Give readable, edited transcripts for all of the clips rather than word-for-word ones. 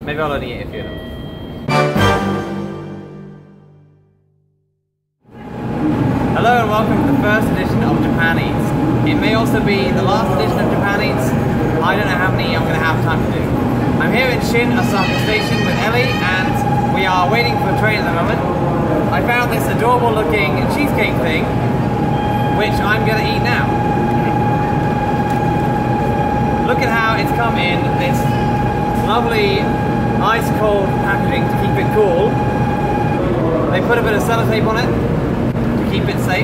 Maybe I'll only eat a few of them. Hello and welcome to the first edition of Japan Eats. It may also be the last edition of Japan Eats. I don't know how many I'm going to have time to do. I'm here at Shin-osaka Station with Ellie and we are waiting for a train at the moment. I found this adorable looking cheesecake thing, which I'm going to eat now. Look at how it's come in this lovely ice cold packaging to keep it cool. They put a bit of sellotape on it to keep it safe.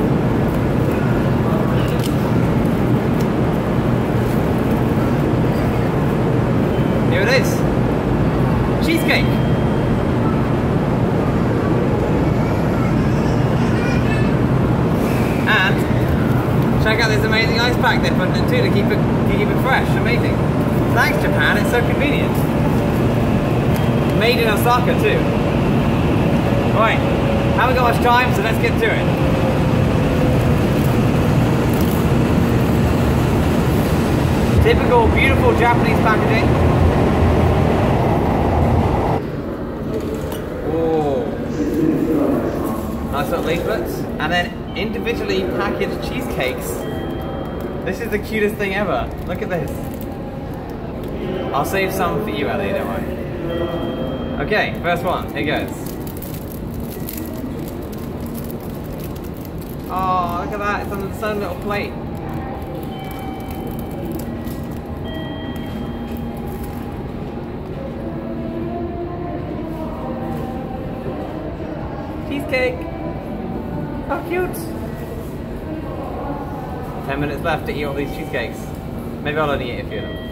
Here it is. Cheesecake. And check out this amazing ice pack they put in it too to keep it fresh. Amazing. Thanks Japan, it's so convenient. Made in Osaka too. Right, haven't got much time, so let's get to it. Typical beautiful Japanese packaging. Ooh. Nice little leaflets. And then individually packaged cheesecakes. This is the cutest thing ever. Look at this. I'll save some for you, Ellie, don't worry. Okay, first one, here goes. Oh, look at that, it's on its own little plate. Cheesecake! How cute! 10 minutes left to eat all these cheesecakes. Maybe I'll only eat a few of them.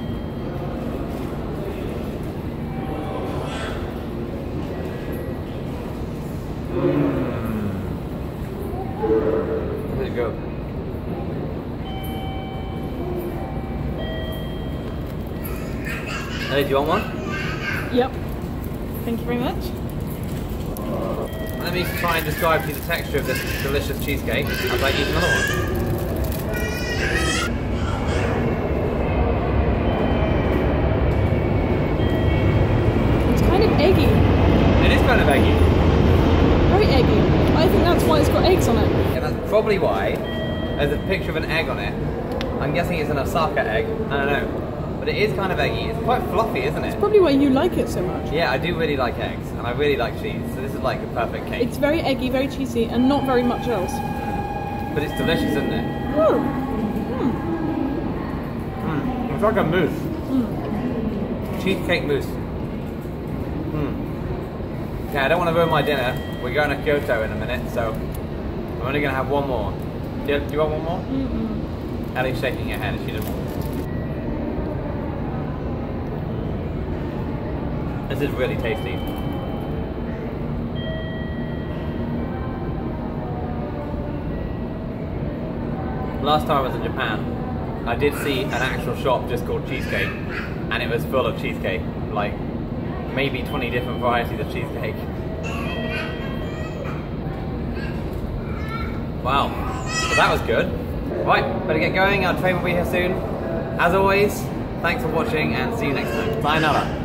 There you go. Hey, do you want one? Yep. Thank you very much. Let me try and describe to you the texture of this delicious cheesecake as I eat another one. It's kind of eggy. It is kind of eggy. Very eggy. I think that's why it's got eggs on it. Yeah, that's probably why. There's a picture of an egg on it. I'm guessing it's an Osaka egg. I don't know. But it is kind of eggy. It's quite fluffy, isn't it? It's probably why you like it so much. Yeah, I do really like eggs. And I really like cheese. So this is like a perfect cake. It's very eggy, very cheesy, and not very much else. But it's delicious, isn't it? It's like a mousse. Cheesecake mousse. Okay, I don't want to ruin my dinner. We're going to Kyoto in a minute, so I'm only going to have one more. Do you want one more? Ellie's shaking her head. She doesn't want one. This is really tasty. Last time I was in Japan, I did see an actual shop just called Cheesecake, and it was full of cheesecake, like maybe 20 different varieties of cheesecake. Wow, so that was good. Right, better get going, our train will be here soon. As always, thanks for watching and see you next time. Sayonara.